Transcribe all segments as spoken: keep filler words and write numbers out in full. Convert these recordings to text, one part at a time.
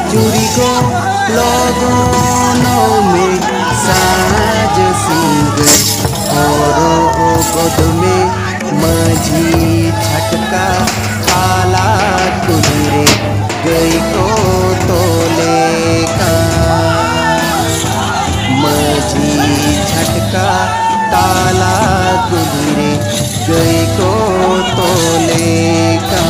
चूड़ी को लगनों में साज सिंगर औरो गोद में माझी छटका काला कुलरे गई को तोले का माझी छटका ताला कुलरे गई को तोले का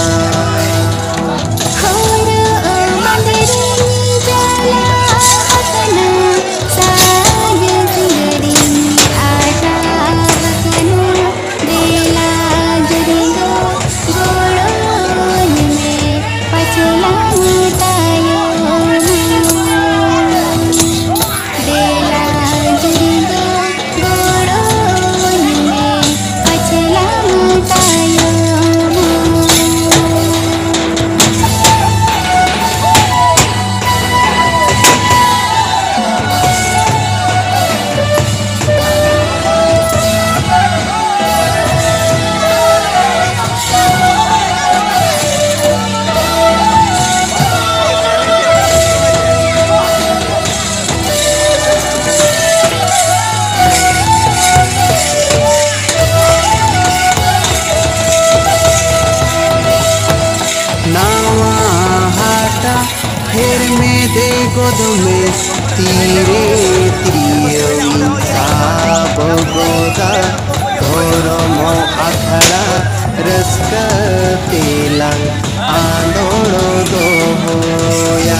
फिर में दे गोद में तीरे तिरियम साब गोदा धोरमो आखड़ा रस्क तेलंग आंदोलो दोहोया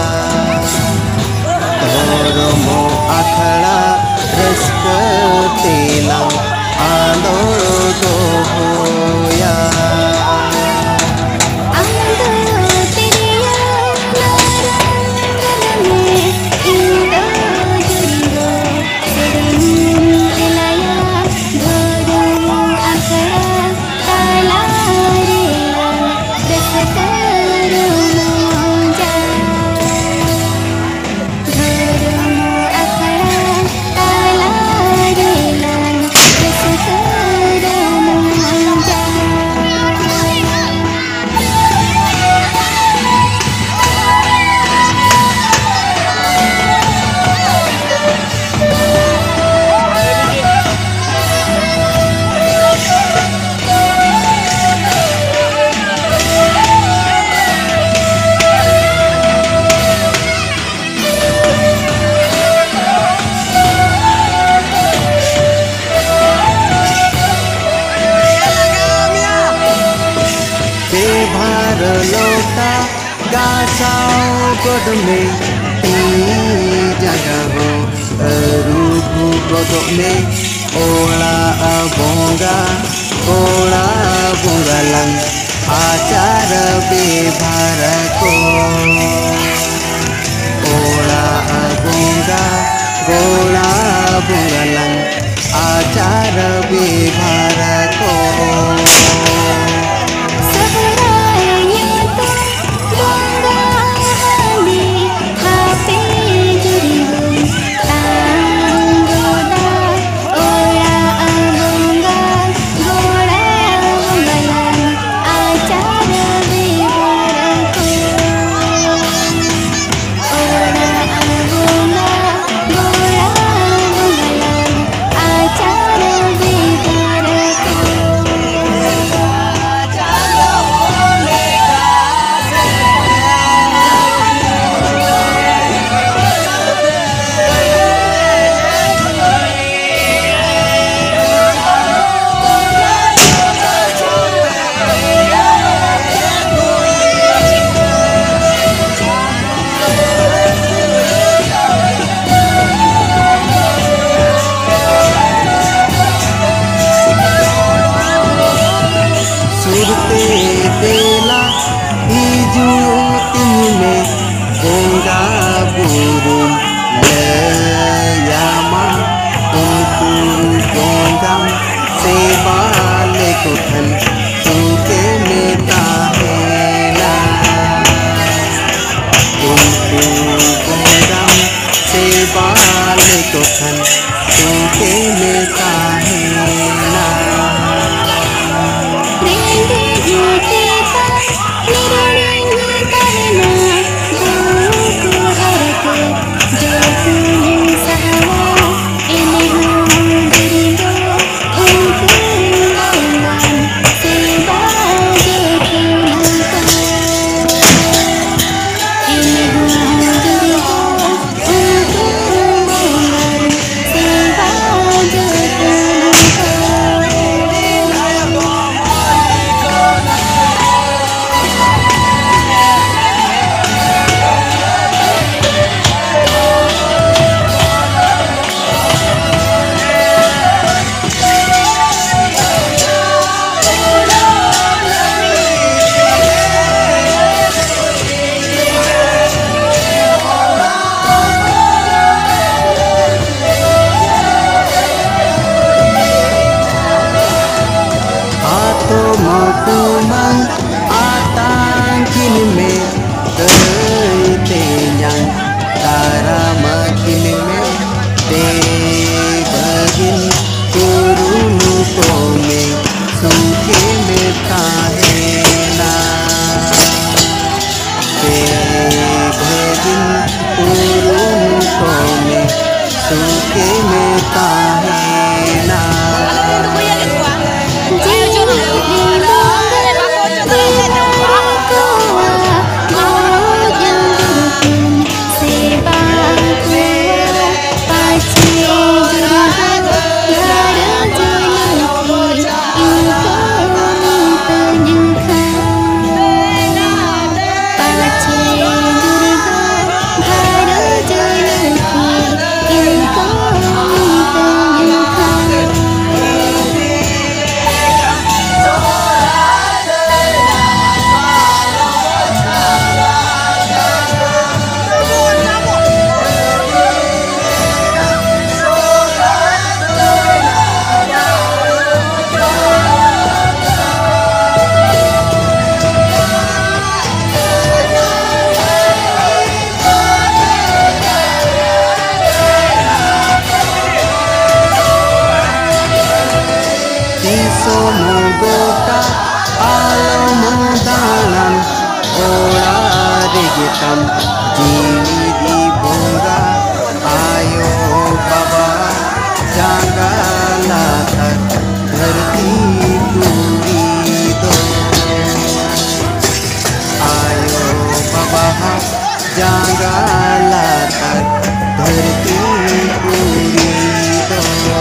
धोरमो आखड़ा रस्क तेलंग आंदोलो दोहोया लोटा गासाओ गोद में तीन जगह रूबू गोद में ओला बोंगा ओला बोंगा लंग आचार बेभार को ओला बोंगा गोला बोंगा लंग आचार बेभार को बेला हिजु तिमी गोंगा बुरु लयामा उनको गोंगा सेवा ले कोठल तुके मेता हेला उनको गोंगा सेवा ले कोठल तुके मेता हेला Thank you. से भेजिन उरुम को में सुके में काहे ना Somogota alamudanan ora regetam jiwi di bunga ayo baba jaga latar धरती पूरी दो आयो बाबा जागा लातर धरती पूरी दो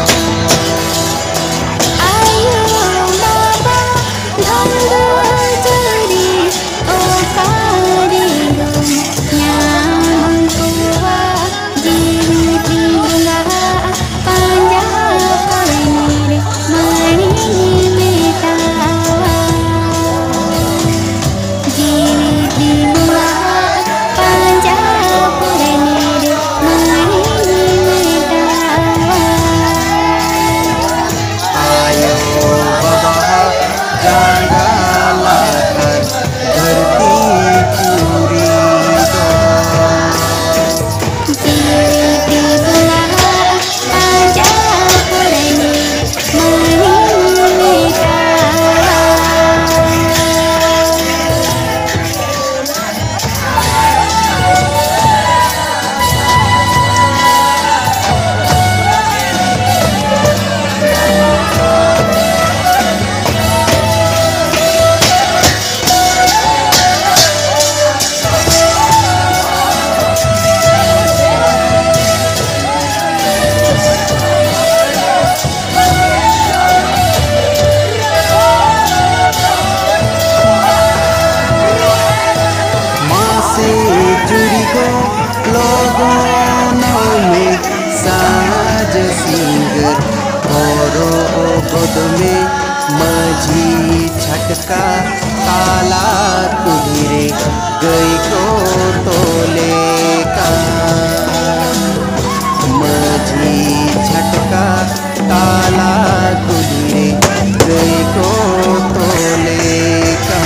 में माझी छटका काला तुझे गई को तोले का माझी छटका काला तुझे गई को तोले का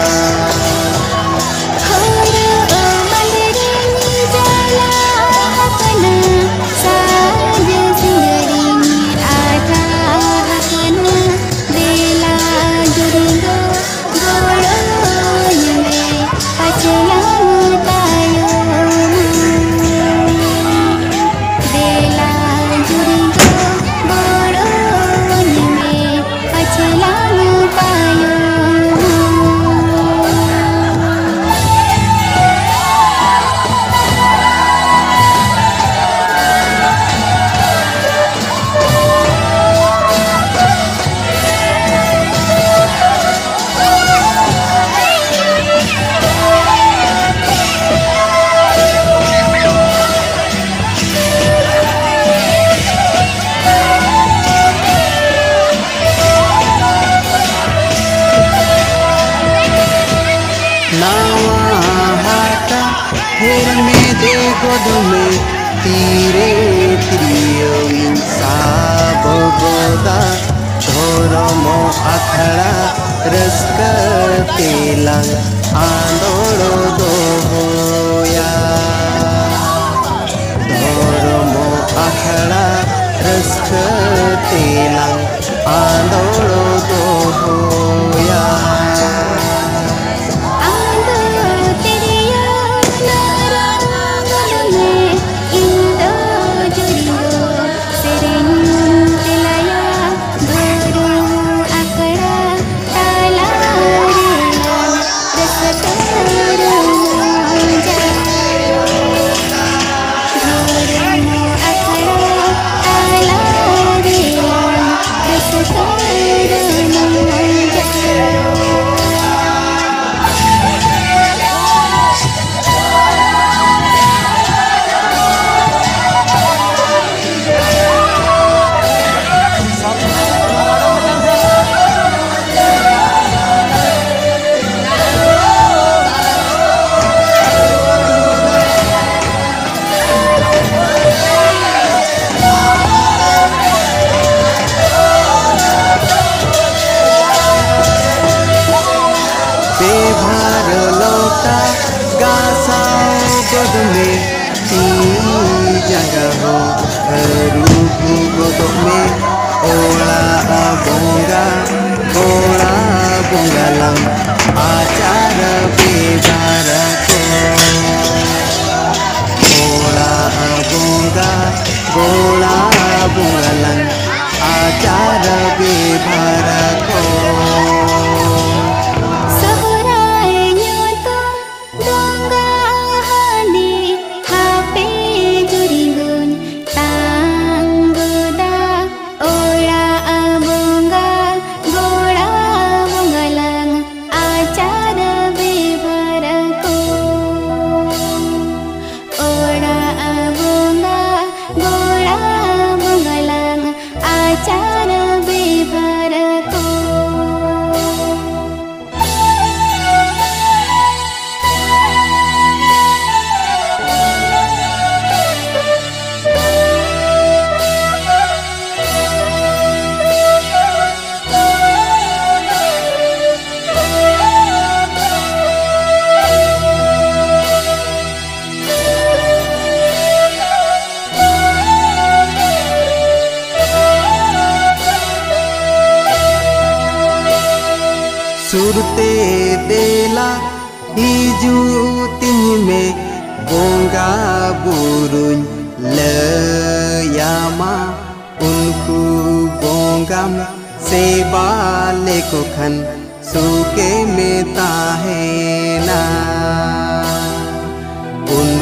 गोद में तीरे त्रियो साब गोदा धर्म आखड़ा रस्क तेलंग आंदोलो दोया धर्म आखड़ा रस्क तेलंग आंदोलो दोया ho rubu godok me ola bonga ola bonga lang acara bebara ko ola bonga ola bonga lang acara bebara ko सुरते देला हिजु तिन में बोंगा बुरुन लयामा उनको बोंगम सेवा लेको खन सुके में ताहेना उन